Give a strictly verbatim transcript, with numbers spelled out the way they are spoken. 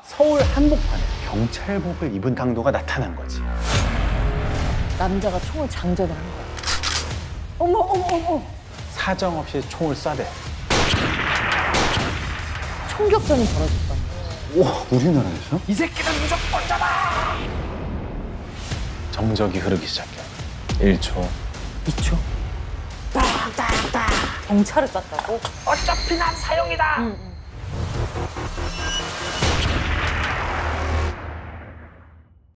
서울 한복판에 경찰복을 입은 강도가 나타난 거지. 남자가 총을 장전을 한 거야. 어머 어머 어머. 사정없이 총을 쏴대. 총격전이 벌어졌던 거야. 와, 우리나라에서? 이 새끼는 무조건 잡아! 정적이 흐르기 시작해. 일 초. 이 초. 딱딱딱. 경찰을 쐈다고? 어차피 난 사형이다! 응, 응.